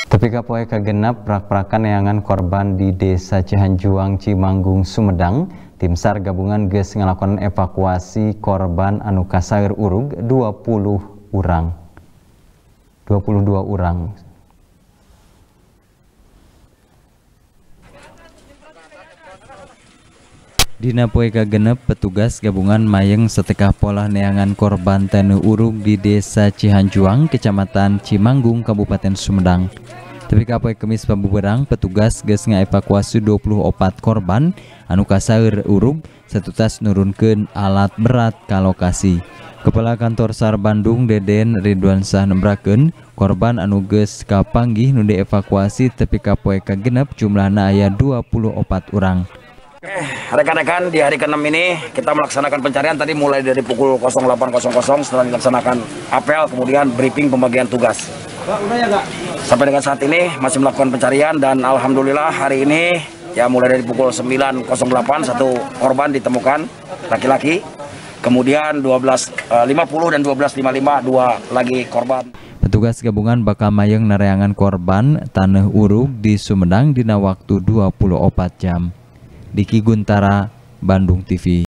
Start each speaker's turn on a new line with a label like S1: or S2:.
S1: Tapi kapoe kagenap prak-prakan neangan korban di Desa Cihanjuang, Cimanggung, Sumedang. Tim SAR gabungan geus ngalakonan evakuasi korban anu kasaeur urug 22 urang. Dina poe kagenep petugas gabungan mayeng setekah pola neangan korban tanu urug di Desa Cihanjuang, Kecamatan Cimanggung, Kabupaten Sumedang. Tapi kapoe Kemis pabuberang petugas geus ngaevakuasi 24 korban anu kasaeur urug satutas nurunkeun alat berat ka lokasi. Kepala Kantor SAR Bandung Deden Ridwansyah nembrakeun korban anu geus kapanggih nu dievakuasi tapi kapoe kagenep jumlahna aya 24 urang.
S2: Rekan-rekan, di hari ke-6 ini kita melaksanakan pencarian tadi mulai dari pukul 08.00 setelah dilaksanakan apel, kemudian briefing pembagian tugas. Sampai dengan saat ini masih melakukan pencarian dan alhamdulillah hari ini ya mulai dari pukul 9.08 satu korban ditemukan laki-laki, kemudian 12.50 dan 12.55 dua lagi korban.
S1: Petugas gabungan bakal mayeng nereangan korban taneuh urug di Sumedang dina waktu 24 jam. Diki Guntara, Bandung TV.